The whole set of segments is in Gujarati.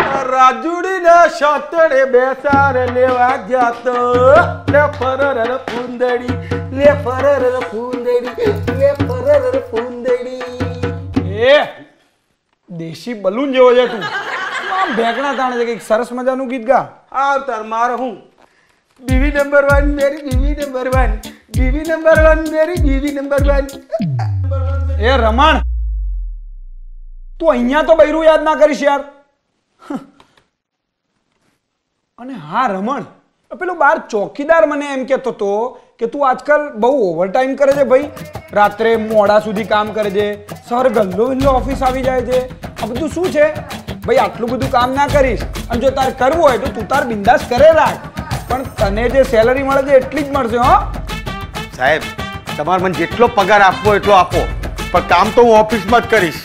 રાજુડી ના શાતડે બેસાર લેવા જાતો લે ફરર ફૂંદડી લે ફરર ફૂંદડી લે ફરર ફૂંદડી એ દેશી બલૂન જેવો છે તું આમ ભેગણા તાણે છે કે સરસ મજાનું ગીત ગા આવતાર મારો હું બીવી નંબર 1 મેરી બીવી નંબર 1 બીવી નંબર 1 મેરી બીવી નંબર 1 એ રમણ તું અહીંયા તો બૈરું યાદ ના કરીશ યાર અને હા રમણ પેલો બાર ચોકીદાર મને એમ કહેતો હતો કે તું આજકાલ બહુ ઓવરટાઈમ કરે છે ભાઈ રાત્રે મોડા સુધી કામ કરે છે સર ગલ્લો વિલ્લો ઓફિસ આવી જાય છે આ બધું શું છે ભાઈ આટલું બધું કામ ના કરીશ અને જો તારે કરવું હોય તો તું તાર બિંદાસ કરે રાખ પણ તને જે સેલરી મળે છે એટલી જ મળશે હો સાહેબ તમારે મને જેટલો પગાર આપવો એટલો આપો પણ કામ તો હું ઓફિસમાં જ કરીશ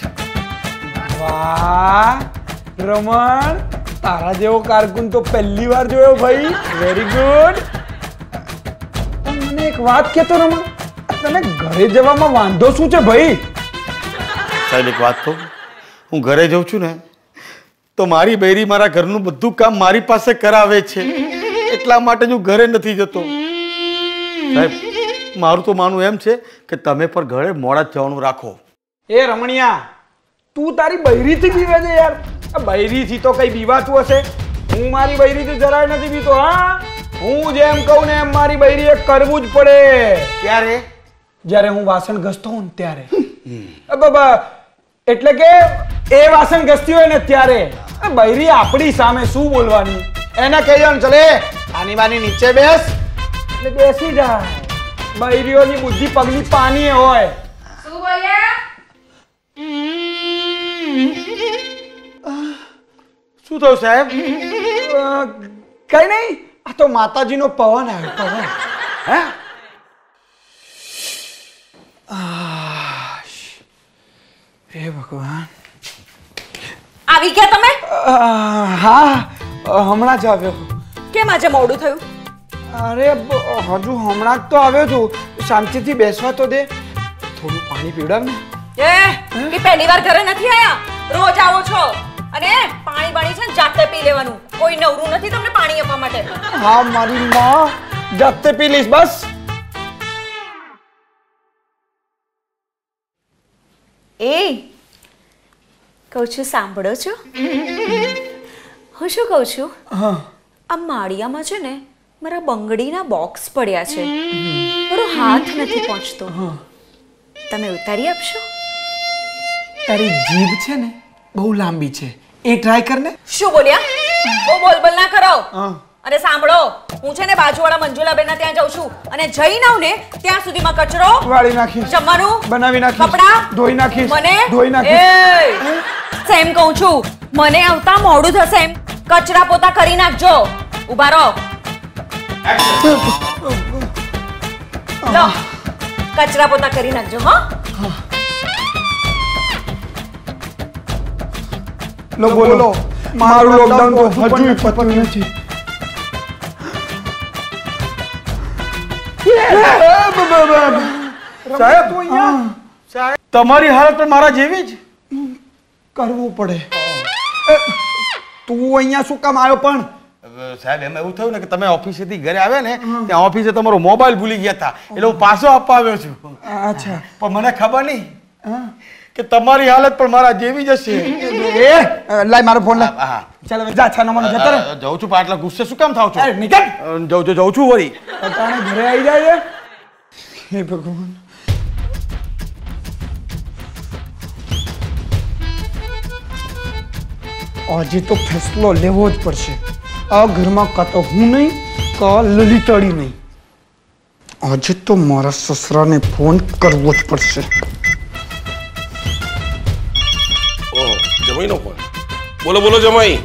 વાહ રમણ તારા જેવો કારકુન તો પહેલી વાર જોયો ભાઈ વેરી ગુડ મને એક વાત કહેતો રમણ તને ઘરે જવામાં વાંધો શું છે ભાઈ સાહેબ એક વાત કહું હું ઘરે જઉં છું ને તો મારી બૈરી મારા ઘરનું બધું કામ મારી પાસે કરાવે છે એટલા માટે હું ઘરે નથી જતો સાહેબ મારું તો માનવું એમ છે કે તમે પણ ઘરે મોડા જ જવાનું રાખો એ રમણિયા તું તારી બૈરીથી બીવે છે યાર આ બૈરીથી તો કઈ બીવાતું હશે હું મારી બૈરીથી જરાય નથી બીતો હા હું જેમ કહું ને એમ મારી બૈરીએ કરવું જ પડે ક્યારે જ્યારે હું વાસણ ઘસતો હોઉં ને ત્યારે એટલે કે એ વાસણ ઘસતી હોય ને ત્યારે બૈરી આપણી સામે શું બોલવાની એને કહી દેવાનું ચલે આની બાની નીચે બેસ એટલે બેસી જાય બૈરીઓની બુદ્ધિ પગની પાની હોય શું બોલ્યા શું થયું સાહેબ કઈ નહીં આ તો માતાજીનો પવન આવ્યો પવન હે હે ભગવાન આવી ગયા તમે હા હમણાં જ આવ્યો કેમ આજે મોડું થયું અરે હજુ હમણાં જ તો આવ્યો છું શાંતિથી બેસવા તો દે થોડું પાણી પીવડાવ ને કે પહેલી વાર ઘરે નથી આયા રોજ આવો છો અને પાણી બાણી છે ને જાતે પી લેવાનું કોઈ નવરું નથી તમને પાણી આપવા માટે હા મારી માં જાતે પી લઈશ બસ એ કહું છું સાંભળો છો હું શું કહું છું આ માળિયામાં છે ને મારા બંગડીના બોક્સ પડ્યા છે મારો હાથ નથી પહોંચતો તમે ઉતારી આપશો તારી જીભ છે ને બહુ લાંબી છે એ ટ્રાય કર ને શું બોલ્યા બહુ બોલબોલ ના કરો અને સાંભળો હું છે ને બાજુવાળા મંજુલાબેન ના ત્યાં જાઉં છું અને જઈને આવું ને ત્યાં સુધીમાં કચરો વાળી નાખીશ જમવાનું બનાવી નાખીશ કપડા ધોઈ નાખીશ મને ધોઈ નાખીશ સેમ કહું છું મને આવતા મોડું થશે એમ કચરા પોતા કરી નાખજો ઉભા રહો લો કચરા પોતા કરી નાખજો હો લો બોલો મારું લોકડાઉન તો હજુ પત્યું નથી સાહેબ તમારી હાલત પણ મારા જેવી જ કરવું પડે તું અહીંયા શું કામ આવ્યો પણ સાહેબ એમ એવું થયું ને કે તમે ઓફિસેથી ઘરે આવ્યા ને ત્યાં ઓફિસે તમારો મોબાઈલ ભૂલી ગયા હતા એટલે હું પાછો આપવા આવ્યો છું અચ્છા પણ મને ખબર નહીં કે તમારી હાલત પણ મારા જેવી જ હશે એ લાય મારો ફોન લાય હા ચાલ જા છાનામાનો જતો રહે જઉં છું પણ આટલા ગુસ્સે શું કામ થાવ છો અરે નીકળ જઉં છું વળી પટાણે ઘરે આવી જાય હે ભગવાન આજે તો ફેસલો લેવો જ પડશે આ ઘરમાં કાં તો હું નહીં કાં લલિતાડી નહીં આજે તો મારા સસરાને ફોન કરવો જ પડશે જમાઈનો ફોન બોલો બોલો જમાઈ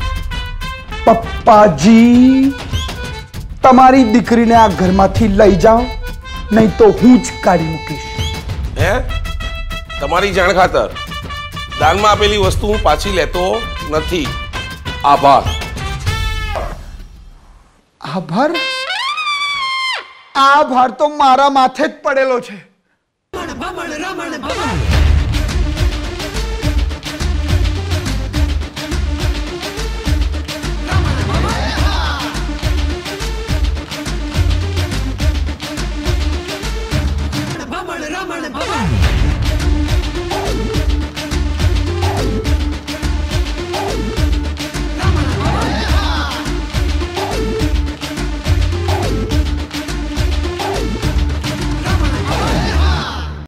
પપ્પાજી તમારી દીકરીને આ ઘરમાંથી લઈ જાઓ નહીં તો હું જ કાઢી મૂકીશ હે તમારી જાણ ખાતર દાનમાં આપેલી વસ્તુ હું પાછી લેતો નથી આભાર આભાર આ ભાર તો મારા માથે જ પડેલો છે